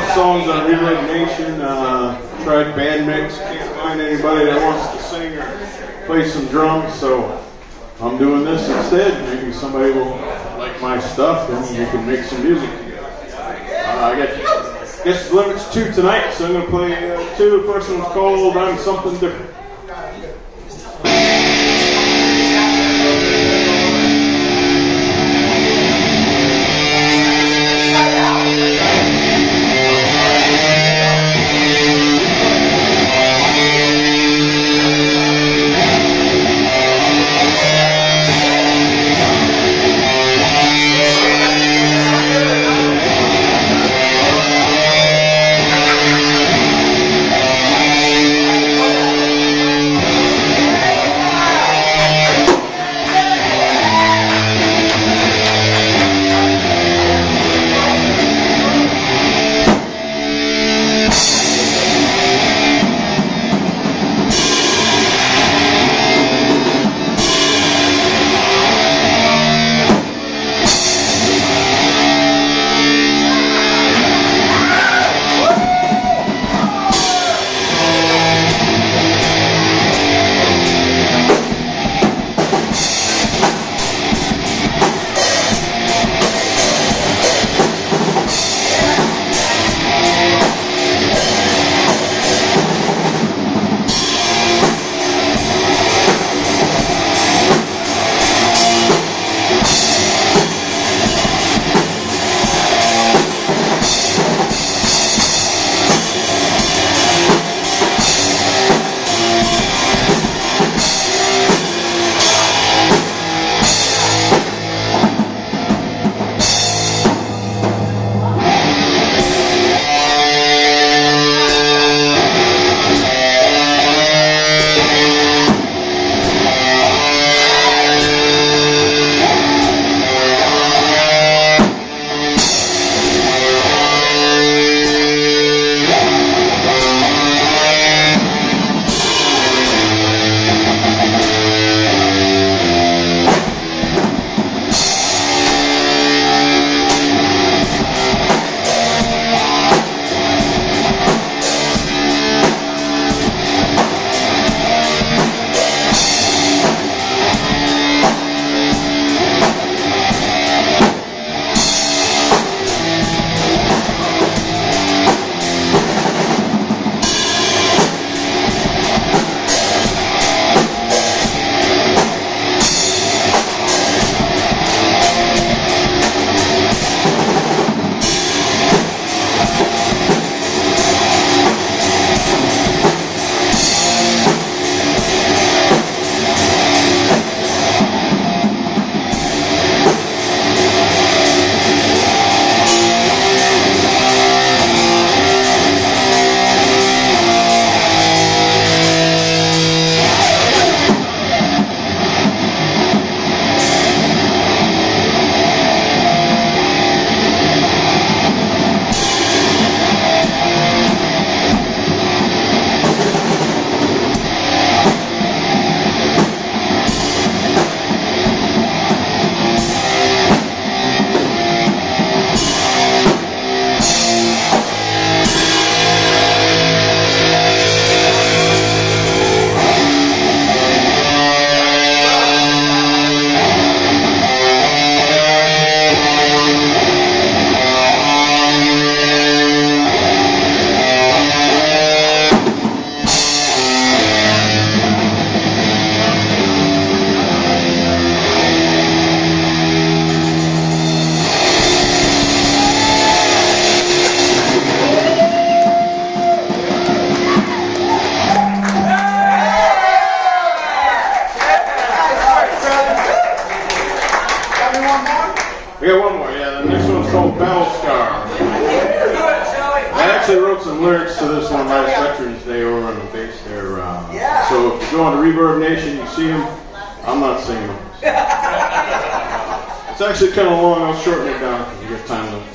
songs on Reverb Nation. Tried band mix. Can't find anybody that wants to sing or play some drums, so I'm doing this instead. Maybe somebody will like my stuff and we can make some music. I got Guess Limits 2 tonight, so I'm going to play 2. The first one's called I'm Something Different. We got one more, yeah. The next one's called BattleScars. I actually wrote some lyrics to this one last Veterans Day over on the base there. So if you go on to Reverb Nation, you see them. I'm not singing them. It's actually kind of long. I'll shorten it down if you get time left.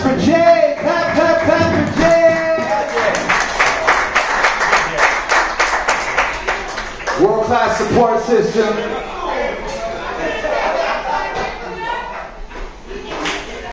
for Jay. Clap, clap, clap for Jay. World-class support system.